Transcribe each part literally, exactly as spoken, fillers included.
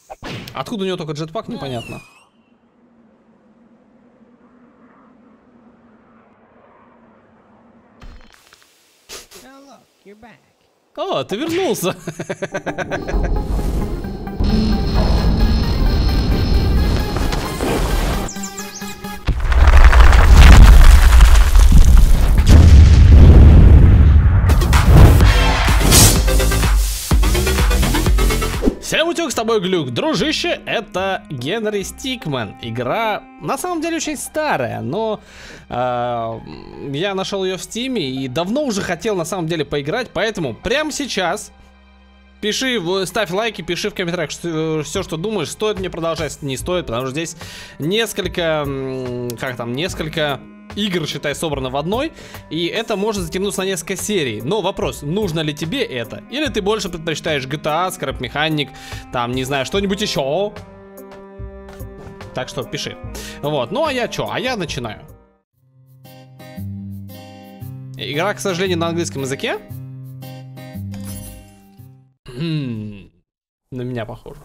Откуда у него только джетпак, непонятно. О, ты вернулся. Всем утюг, с тобой Глюк. Дружище, это Генри Стикмен. Игра на самом деле очень старая, но э, я нашел ее в Стиме и давно уже хотел на самом деле поиграть, поэтому прямо сейчас пиши, ставь лайки, пиши в комментариях что, все, что думаешь, стоит мне продолжать, не стоит, потому что здесь несколько, как там, несколько игр, считай, собрано в одной, и это может затянуться на несколько серий. Но вопрос, нужно ли тебе это? Или ты больше предпочитаешь джи ти эй, Scrap Mechanic, там, не знаю, что-нибудь еще? Так что пиши. Вот, ну а я что? А я начинаю. Игра, к сожалению, на английском языке. На меня похоже.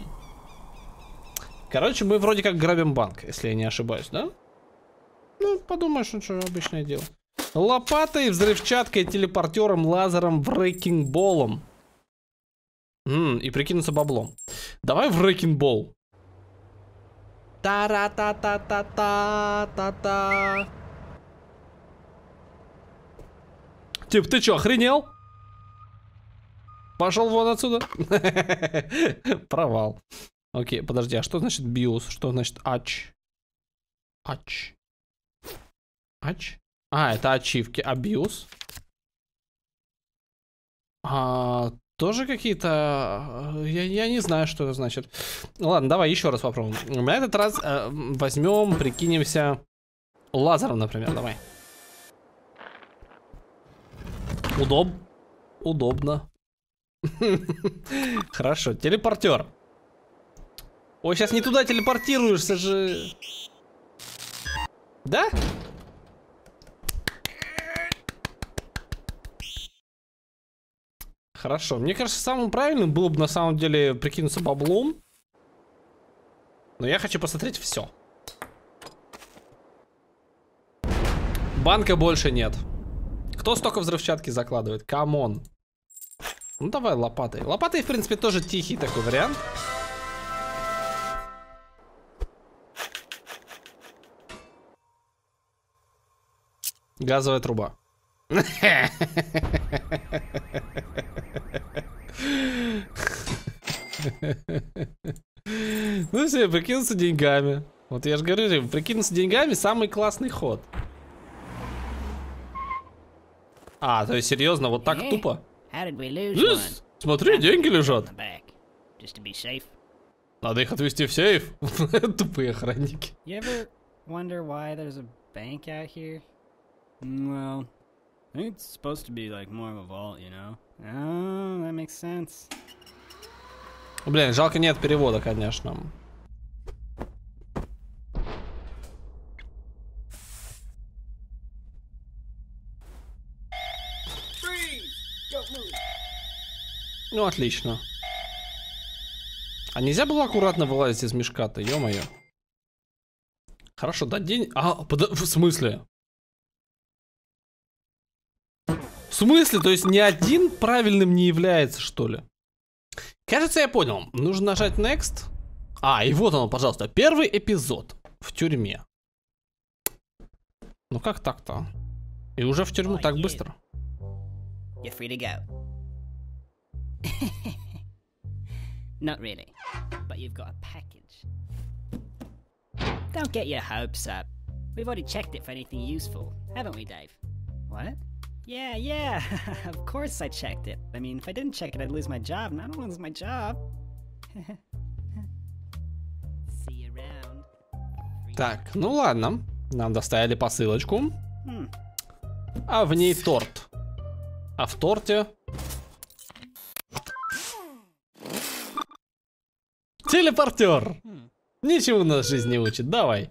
Короче, мы вроде как грабим банк, если я не ошибаюсь, да? Ну, подумаешь, ну что, обычное дело. Лопатой, взрывчаткой, телепортером, лазером, врекинг-болом. М-м, и прикинуться баблом. Давай врекинг-бол. Та-ра-та-та-та-та-та-та. Тип, ты чё, охренел? Пошел вон отсюда. Провал. Окей, подожди, а что значит биос? Что значит ач? Ач. Ач? А, это ачивки. Абьюз. А, тоже какие-то... Я, я не знаю, что это значит. Ладно, давай еще раз попробуем. На этот раз э, возьмем, прикинемся лазером, например. Давай. Удоб... Удобно. Хорошо, телепортер. Ой, сейчас не туда телепортируешься же. Да? Хорошо, мне кажется, самым правильным было бы на самом деле прикинуться баблом. Но я хочу посмотреть все. Банка больше нет. Кто столько взрывчатки закладывает? Камон. Ну давай лопатой. Лопатой, в принципе, тоже тихий такой вариант. Газовая труба. Ну все, прикинуться деньгами. Вот я же говорю, прикинуться деньгами самый классный ход. А, то есть серьезно, вот так тупо? Yes, смотри, деньги лежат. Надо их отвезти в сейф. Тупые охранники. Well, I think it's supposed to be like more of a vault, you know? Oh, that makes sense. Блин, жалко нет перевода, конечно. Ну, отлично. А нельзя было аккуратно вылазить из мешка-то, ё-моё. Хорошо, да день... А, под... в смысле? В смысле? То есть ни один правильным не является, что ли? Кажется, я понял. Нужно нажать Next. А, и вот оно, пожалуйста. Первый эпизод в тюрьме. Ну как так-то? И уже в тюрьму так быстро. Not really, but you've got a package. Don't get your hopes up. We've already checked it for anything useful, haven't we, Dave? What? Yeah, yeah, of course I checked it. I mean, if I didn't check it, I'd lose my job, and I don't lose my job. See you around. Так, ну ладно. Нам доставили посылочку. Hmm. А в ней торт. А в торте... Телепортер! Hmm. Ничего нас жизнь не учит, давай.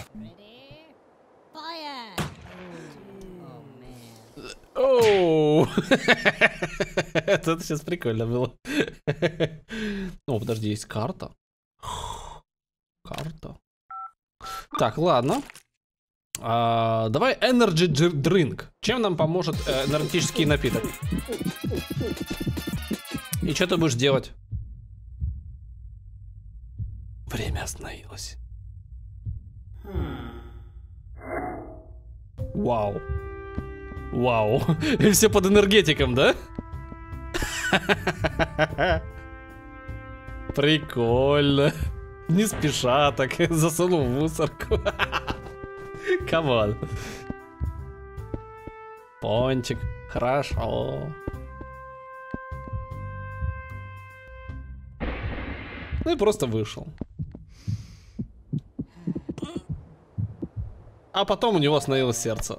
Оу. Это сейчас прикольно было. О, подожди, есть карта. Карта. Так, ладно. А, давай Energy Drink. Чем нам поможет э, энергетический напиток? И что ты будешь делать? Время остановилось. Вау. Вау. И все под энергетиком, да? Прикольно. Не спеша так засунул в мусорку. Камон. Пончик. Хорошо. Ну и просто вышел. А потом у него остановилось сердце.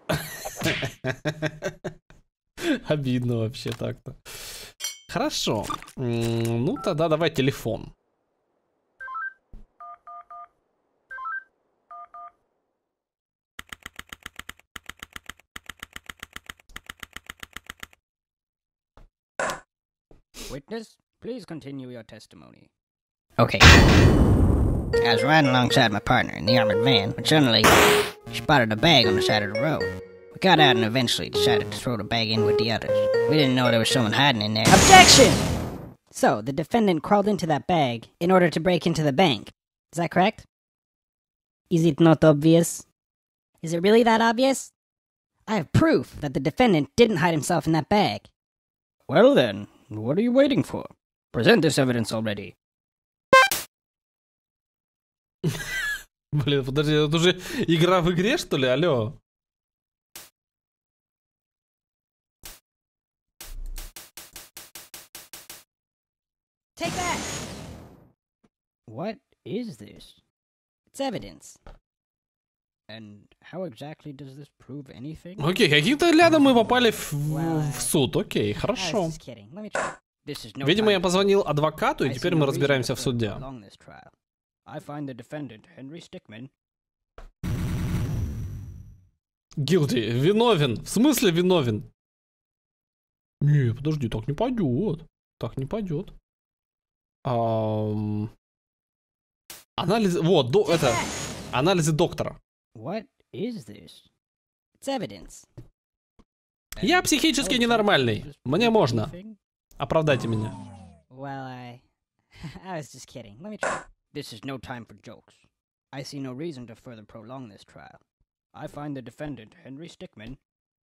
Обидно вообще так-то. Хорошо. Ну тогда давай телефон. Witness, please continue your testimony. Okay. I was riding alongside my partner in the armored van when suddenly she spotted a bag on the side of the road. We got out and eventually decided to throw the bag in with the others. We didn't know there was someone hiding in there. Objection! So, the defendant crawled into that bag in order to break into the bank. Is that correct? Is it not obvious? Is it really that obvious? I have proof that the defendant didn't hide himself in that bag. Well then, what are you waiting for? Present this evidence already. Блин, подожди, это уже игра в игре, что ли? Алло. Take that! What is this? It's evidence. And how exactly does this prove anything? Окей, каким-то рядом мы попали в, в, в суд. Окей, хорошо. Видимо, я позвонил адвокату, и теперь мы разбираемся в суде. Guilty. Виновен. В смысле виновен? Не, подожди, так не пойдет. Так не пойдет. Ам... Анализы. Вот, до, это. Анализы доктора. What is this? It's evidence. Я психически ненормальный. Мне можно. Оправдайте меня. Well, I... I was just kidding. Let me try. This is no time for jokes. I see no reason to further prolong this trial. I find the defendant, Henry Stickmin.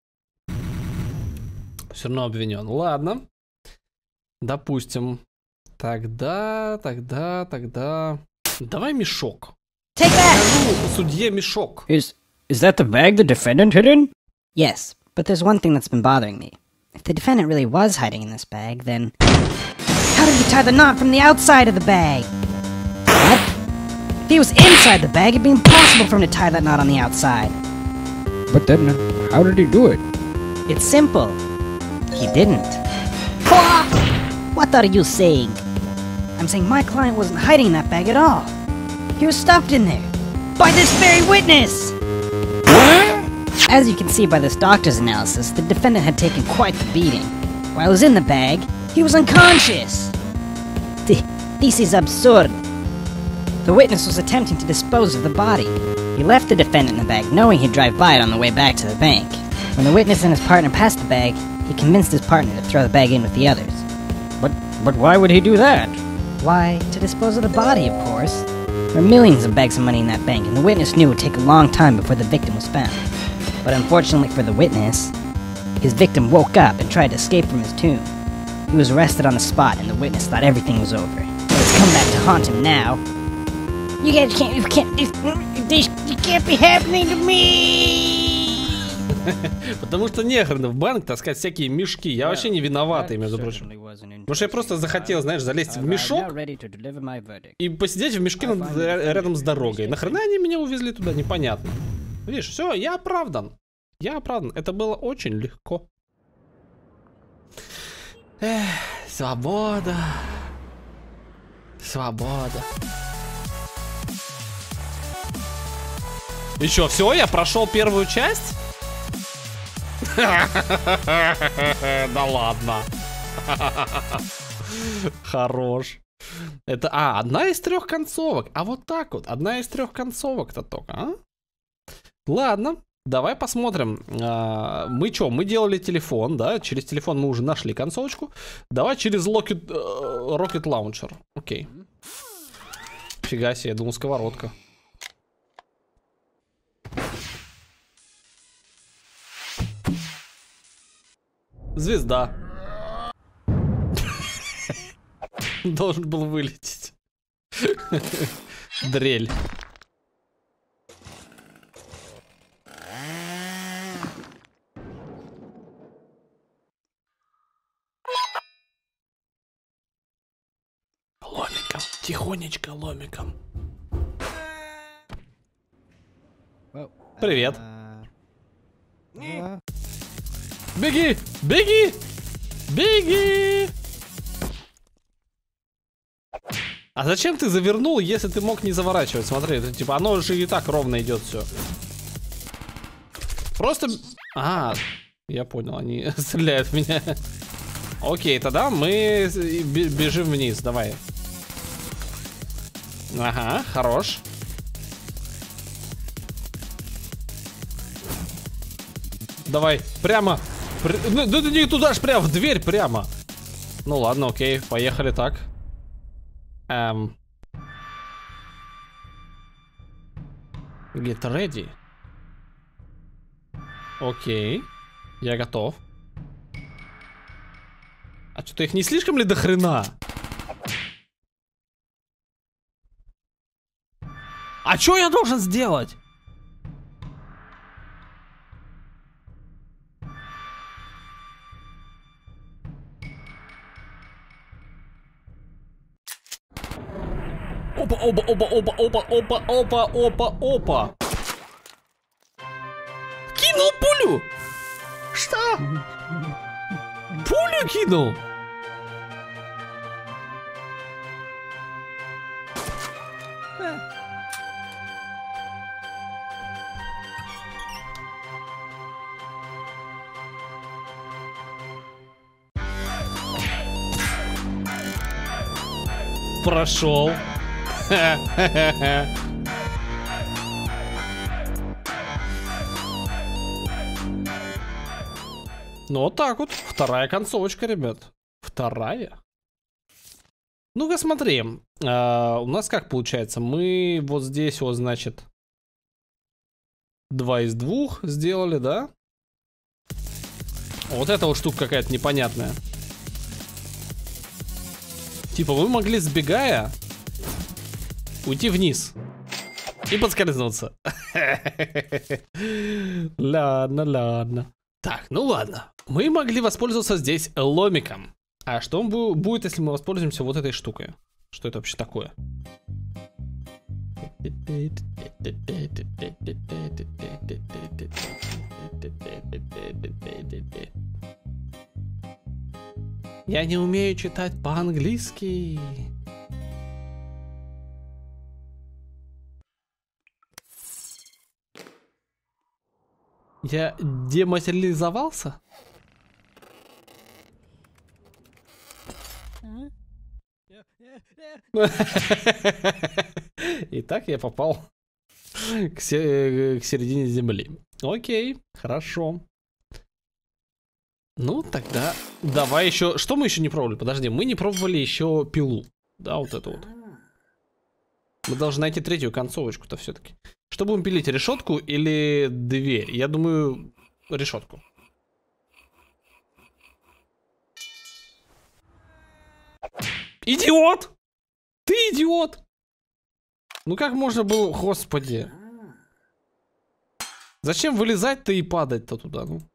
Все равно обвинен. Ладно. Допустим. Тогда, тогда, тогда... Давай мешок. Take that! Скажу судье мешок. Is, is that the bag the defendant hid in? Yes, but there's one thing that's been bothering me. If the defendant really was hiding in this bag, then... How did he tie the knot from the outside of the bag? What? If he was inside the bag, it'd be impossible for him to tie that knot on the outside. But then, how did he do it? It's simple. He didn't. What are you saying? I'm saying my client wasn't hiding in that bag at all. He was stuffed in there. By this very witness! As you can see by this doctor's analysis, the defendant had taken quite the beating. While he was in the bag, he was unconscious. Th this is absurd. The witness was attempting to dispose of the body. He left the defendant in the bag, knowing he'd drive by it on the way back to the bank. When the witness and his partner passed the bag, he convinced his partner to throw the bag in with the others. But, but why would he do that? Why, to dispose of the body, of course. There are millions of bags of money in that bank, and the witness knew it would take a long time before the victim was found. But unfortunately for the witness, his victim woke up and tried to escape from his tomb. He was arrested on the spot, and the witness thought everything was over. But it's come back to haunt him now. You guys can't, you can't, this, this can't be happening to me! Потому что нехрен в банк таскать всякие мешки. Я вообще не виноватый, между прочим. Потому что я просто захотел, знаешь, залезть в мешок и посидеть в мешке над, рядом с дорогой. Нахрена они меня увезли туда, непонятно. Видишь, все, я оправдан. Я оправдан. Это было очень легко. Эх, свобода. Свобода. И что, все, я прошел первую часть? Да ладно. Хорош. Это, а, одна из трех концовок. А вот так вот, одна из трех концовок-то только, а? Ладно, давай посмотрим. А, мы что, мы делали телефон, да? Через телефон мы уже нашли концовочку. Давай через Rocket, Rocket Launcher. Окей. Фига себе, я думал, сковородка. Звезда. Должен был вылететь. Дрель. Ломиком. Тихонечко ломиком. Привет. Беги! Беги! Беги! А зачем ты завернул, если ты мог не заворачивать? Смотри, это типа оно же и так ровно идет все. Просто... А, я понял, они стреляют в меня. Окей, тогда мы бежим вниз, давай. Ага, хорош. Давай, прямо. Да ты не туда ж, прямо в дверь, прямо. Ну ладно, окей, поехали так. Эм. Get ready. Окей, я готов. А что-то их не слишком ли до хрена? А что я должен сделать? Опа, опа, опа, опа, опа, опа, опа, опа, опа. Кинул пулю. Что? Пулю кинул. Прошел. Ну вот так вот. Вторая концовочка, ребят. Вторая. Ну-ка смотри. А, у нас как получается? Мы вот здесь вот, значит, два из двух сделали, да? Вот эта вот штука какая-то непонятная. Типа вы могли, сбегая, уйти вниз и подскользнуться. Ладно, ладно. Так, ну ладно. Мы могли воспользоваться здесь ломиком. А что будет, если мы воспользуемся вот этой штукой? Что это вообще такое? Я не умею читать по-английски. Я дематериализовался? Итак, я попал к, се к середине земли. Окей, хорошо. Ну, тогда давай еще... Что мы еще не пробовали? Подожди, мы не пробовали еще пилу. Да, вот это вот. Мы должны найти третью концовочку-то все-таки. Что будем пилить, решетку или дверь? Я думаю, решетку. Идиот! Ты идиот! Ну как можно было... Господи. Зачем вылезать-то и падать-то туда, ну?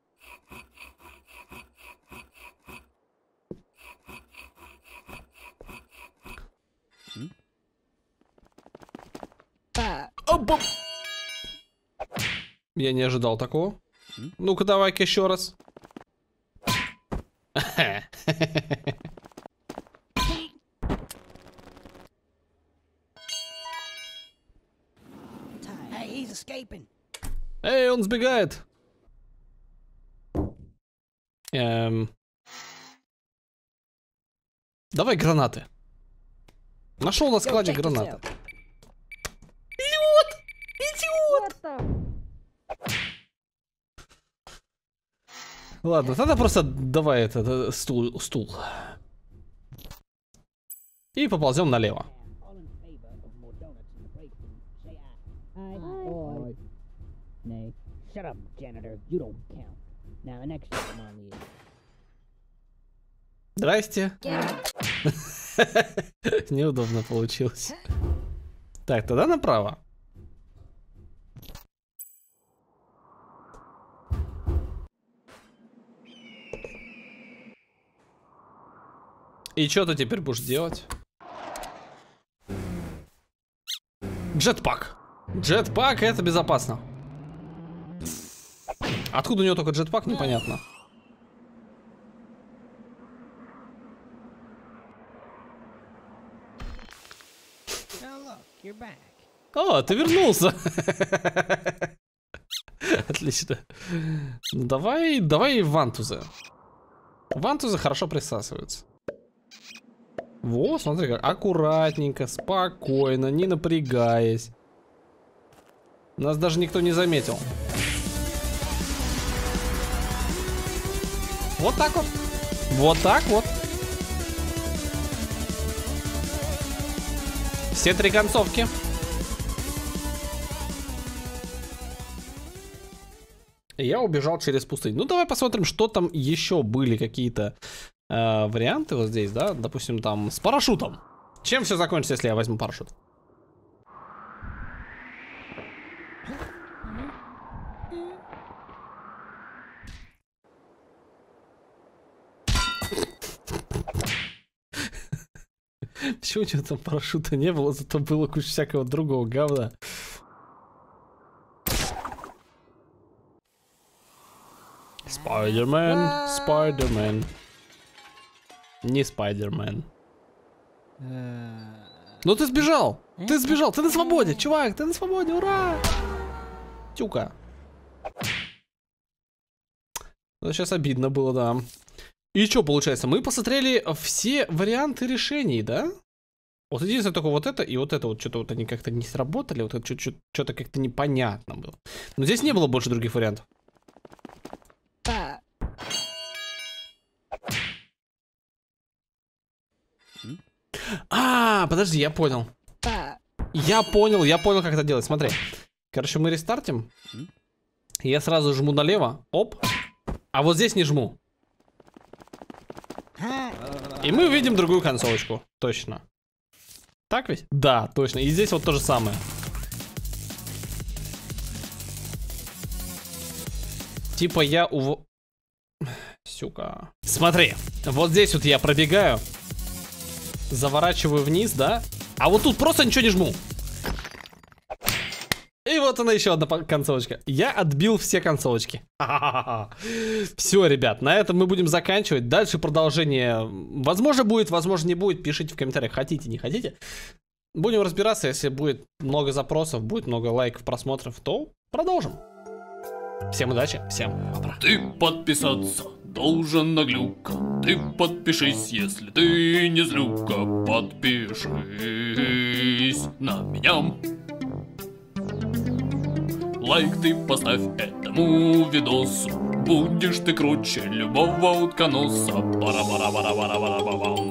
Опа! Я не ожидал такого. Ну-ка, давай-ка еще раз. Эй, он сбегает. Эм... Давай гранаты. Нашел на складе гранаты. Идиот! Идиот! Ладно, тогда просто давай этот стул, стул. И поползем налево. Здрасте. Неудобно получилось. Так, тогда направо. И что ты теперь будешь делать? Джетпак. Джетпак — это безопасно. Откуда у него только джетпак, непонятно. О, ты вернулся. Отлично. Ну давай, давай вантузы. Вантузы хорошо присасываются. Во, смотри как. Аккуратненько, спокойно, не напрягаясь. Нас даже никто не заметил. Вот так вот. Вот так вот. Все три концовки. Я убежал через пустыню. Ну, давай посмотрим, что там еще были какие-то э, варианты вот здесь, да? Допустим, там с парашютом. Чем все закончится, если я возьму парашют? Почему у тебя там парашюта не было, зато было куча всякого другого говна. Спайдермен, Спайдермен. Не Спайдермен. Ну ты сбежал! Ты сбежал! Ты на свободе, чувак! Ты на свободе! Ура! Тюка. Это сейчас обидно было, да. И что получается? Мы посмотрели все варианты решений, да? Вот единственное только вот это и вот это вот что-то вот они как-то не сработали, вот это что-то как-то непонятно было. Но здесь не было больше других вариантов. А, подожди, я понял. Я понял, я понял, как это делать. Смотри. Короче, мы рестартим. Я сразу жму налево. Оп. А вот здесь не жму. И мы увидим другую концовочку. Точно. Так ведь? Да, точно. И здесь вот то же самое. Типа я ув... Сука. Смотри. Вот здесь вот я пробегаю. Заворачиваю вниз, да? А вот тут просто ничего не жму. И вот она еще одна концовочка. Я отбил все концовочки. Все, ребят, на этом мы будем заканчивать. Дальше продолжение, возможно, будет, возможно, не будет. Пишите в комментариях, хотите, не хотите. Будем разбираться, если будет много запросов, будет много лайков, просмотров, то продолжим. Всем удачи, всем пока. Ты подписаться должен на Глюка. Ты подпишись, если ты не злюка. Подпишись на меня. Лайк ты поставь этому видосу. Будешь ты круче любого утконоса. Бара-бара-бара-бара-бара-бара-бам.